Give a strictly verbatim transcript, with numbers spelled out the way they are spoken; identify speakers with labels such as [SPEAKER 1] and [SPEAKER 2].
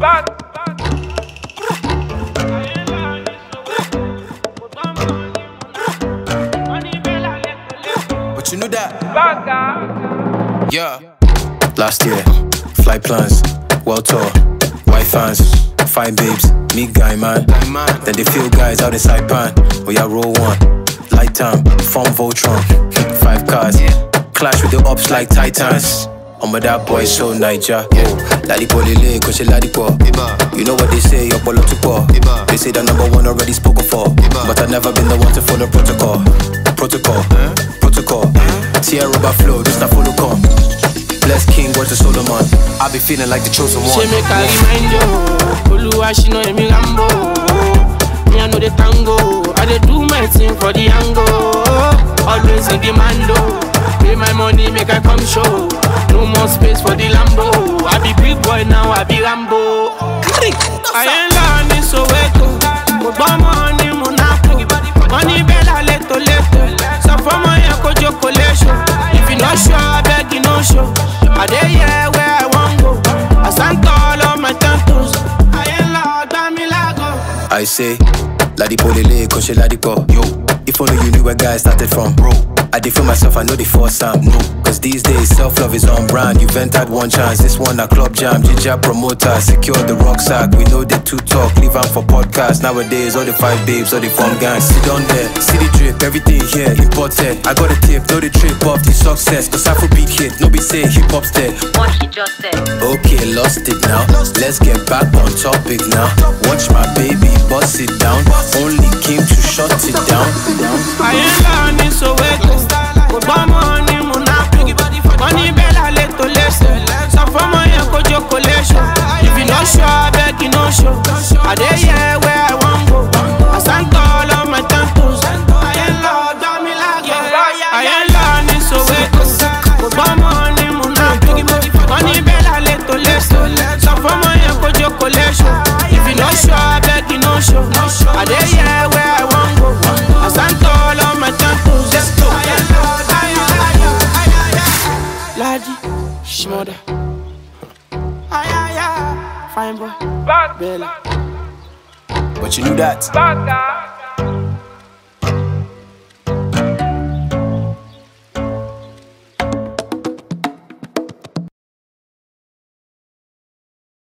[SPEAKER 1] But you knew that. Yeah. Last year, flight plans, world tour, white fans, fine babes, meet guy man. Then they feel guys out inside pan. We are roll one, light time, form Voltron, five cars, clash with the ops like Titans. I'm with that boy so Niger. LADIPOE lele, cause she LADIPOE. You know what they say, you're bolo to pour. They say the number one already spoken for, but I've never been the one to follow protocol. Protocol, protocol. Tear rubber flow, just a follow come. Bless King, watch the Solomon. I be feeling like the chosen one.
[SPEAKER 2] She make a remind you, Oluwa she know me Rambo. Me I know the tango, I dey do my thing for the angle. Always in demand, pay my money, make I come show. No more space for the Lambo. I be big boy now, I be Rambo. I ain't learning so weko, but money Monaco. Money bella leto leto. So for my echo chocolation. If you not sure, I beg you no show. I dey here where I want go. I stand tall on my temples. I ain't loud, I'm Milago.
[SPEAKER 1] I say, LADIPOE lele, cause she LADIPOE. Yo, if only you knew where guys started from, bro. I did feel myself, I know the force Sam, no. Cause these days, self-love is on brand. You've entered one chance, this one a club jam. Ginger promoter, secure the rucksack. We know they two talk, leave am for podcast. Nowadays, all the five babes, all the fun gangs. Sit on there, see the drip, everything here, imported. I got a tip, know the trip off the success. Cause Afrobeat hit, no be say hip-hop's dead.
[SPEAKER 3] What he just said.
[SPEAKER 1] Okay, lost it now. Let's get back on topic now. Watch my baby, bust it down. Only came to shut it down.
[SPEAKER 2] I ain't learning so weko. But money Monaco. Money bella leto leto. So for my echo chocolation. If you not sure, I beg you no show. I dey here where I want go. I stand tall on my temples. I ain't loud, I'm Milago. I ain't learning so weko. But money Monaco. Money bella leto leto. So for my echo chocolation. If you not sure, I beg you no show. I dey here where I want go. I stand tall on my temples. Let's go. Ladi, Shmurda. Fine boy, Bella.
[SPEAKER 1] But you knew that.